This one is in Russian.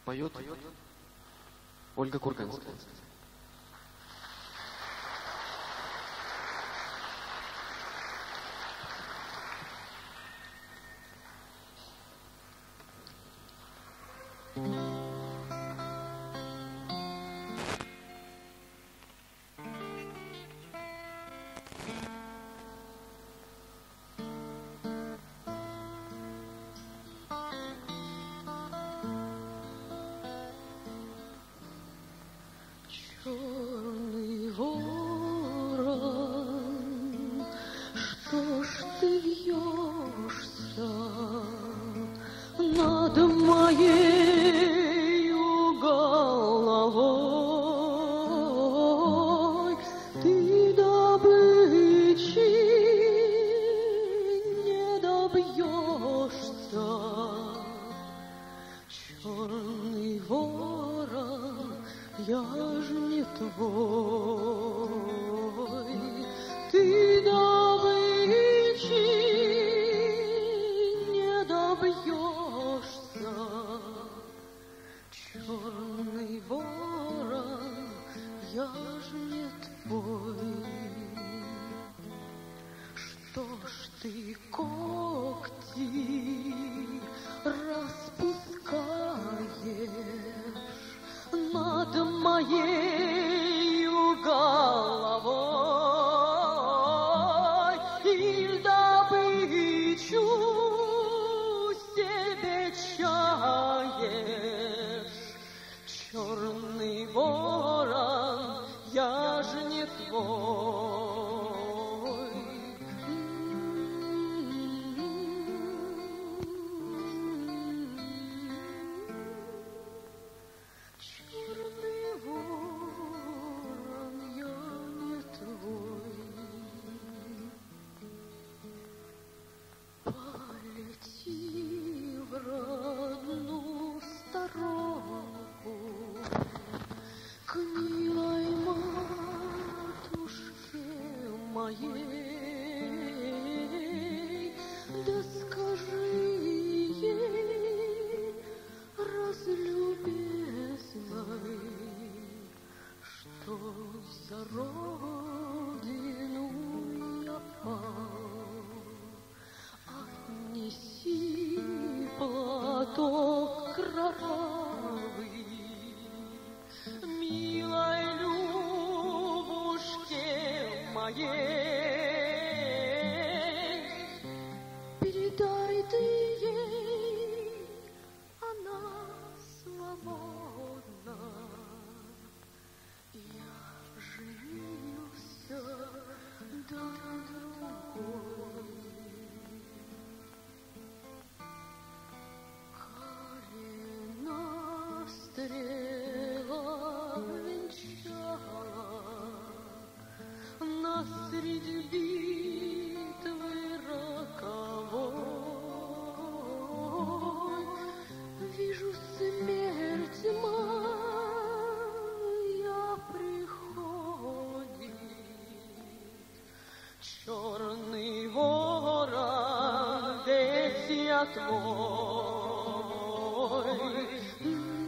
Поет Ольга Курганская. Черный ворон, что ж ты вьешься над моею головой? Ты добычи не добьешься. Черный ворон, я ж не твой, ты добычи не добьешься. Черный ворон, я ж не твой. Что ж ты когти распускаешь над моею головой, и добычу себе чаешь? Черный ворон, я же не твой. Полети в родную сторонку к милой матушке моей, да скажи ей, разлюбезной, что за родину я пал. Отнеси платок кровавый милой Любушке моей. Передай ты ей, она свободна. Я женился до другой. Стрела венчала нас среди битвы роковой. Вижу, смерть моя приходит. Черный ворон, ведь я твой.